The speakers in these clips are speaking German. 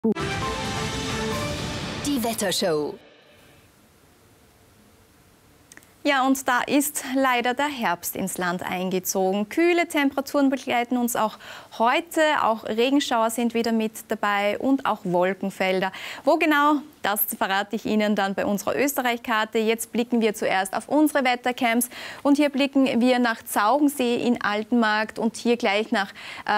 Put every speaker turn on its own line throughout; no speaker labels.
Die Wettershow.
Ja, und da ist leider der Herbst ins Land eingezogen. Kühle Temperaturen begleiten uns auch heute. Auch Regenschauer sind wieder mit dabei und auch Wolkenfelder. Wo genau, das verrate ich Ihnen dann bei unserer Österreich-Karte. Jetzt blicken wir zuerst auf unsere Wettercamps. Und hier blicken wir nach Zaugensee in Altenmarkt und hier gleich nach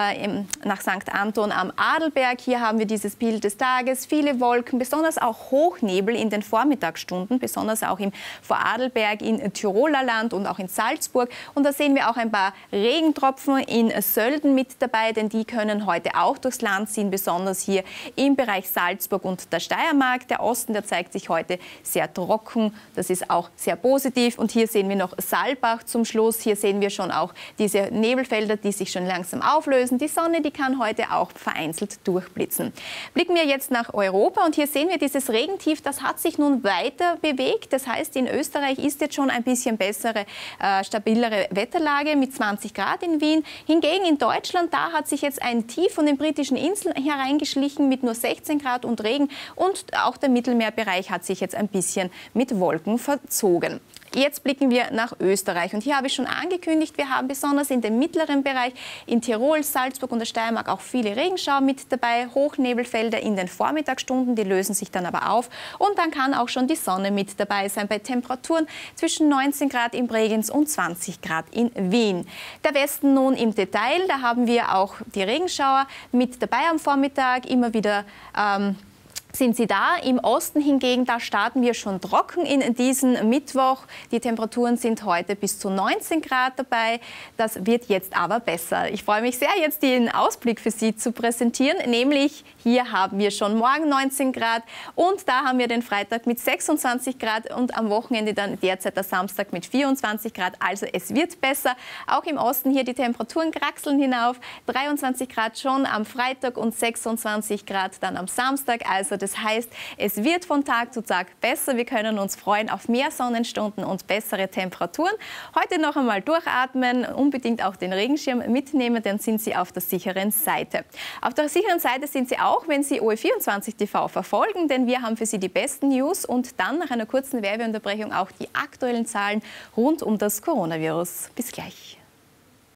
St. Anton am Adelberg. Hier haben wir dieses Bild des Tages. Viele Wolken, besonders auch Hochnebel in den Vormittagsstunden, besonders auch im Vorarlberg, in Tiroler Land und auch in Salzburg. Und da sehen wir auch ein paar Regentropfen in Sölden mit dabei, denn die können heute auch durchs Land ziehen, besonders hier im Bereich Salzburg und der Steiermark. Der Osten, der zeigt sich heute sehr trocken. Das ist auch sehr positiv. Und hier sehen wir noch Saalbach zum Schluss. Hier sehen wir schon auch diese Nebelfelder, die sich schon langsam auflösen. Die Sonne, die kann heute auch vereinzelt durchblitzen. Blicken wir jetzt nach Europa und hier sehen wir dieses Regentief, das hat sich nun weiter bewegt. Das heißt, in Österreich ist jetzt schon ein bisschen bessere, stabilere Wetterlage mit 20 Grad in Wien. Hingegen in Deutschland, da hat sich jetzt ein Tief von den britischen Inseln hereingeschlichen mit nur 16 Grad und Regen. Und auch der Mittelmeerbereich hat sich jetzt ein bisschen mit Wolken verzogen. Jetzt blicken wir nach Österreich. Und hier habe ich schon angekündigt, wir haben besonders in dem mittleren Bereich in Tirol, Salzburg und der Steiermark auch viele Regenschauer mit dabei. Hochnebelfelder in den Vormittagsstunden, die lösen sich dann aber auf. Und dann kann auch schon die Sonne mit dabei sein bei Temperaturen zwischen 19 Grad in Bregenz und 20 Grad in Wien. Der Westen nun im Detail, da haben wir auch die Regenschauer mit dabei am Vormittag, immer wieder sind sie da. Im Osten hingegen, da starten wir schon trocken in diesen Mittwoch. Die Temperaturen sind heute bis zu 19 Grad dabei. Das wird jetzt aber besser. Ich freue mich sehr, jetzt den Ausblick für Sie zu präsentieren. Nämlich hier haben wir schon morgen 19 Grad und da haben wir den Freitag mit 26 Grad und am Wochenende dann derzeit der Samstag mit 24 Grad. Also es wird besser. Auch im Osten hier die Temperaturen kraxeln hinauf. 23 Grad schon am Freitag und 26 Grad dann am Samstag. Also das heißt, es wird von Tag zu Tag besser. Wir können uns freuen auf mehr Sonnenstunden und bessere Temperaturen. Heute noch einmal durchatmen, unbedingt auch den Regenschirm mitnehmen, dann sind Sie auf der sicheren Seite. Auf der sicheren Seite sind Sie auch, wenn Sie OE24 TV verfolgen, denn wir haben für Sie die besten News und dann nach einer kurzen Werbeunterbrechung auch die aktuellen Zahlen rund um das Coronavirus. Bis gleich.